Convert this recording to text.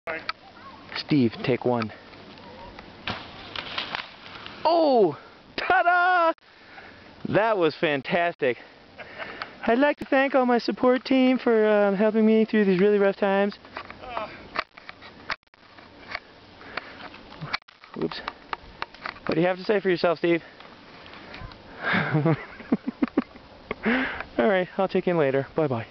Steve, take one. Oh! Ta-da! That was fantastic. I'd like to thank all my support team for helping me through these really rough times. Oops. What do you have to say for yourself, Steve? Alright, I'll check in later. Bye-bye.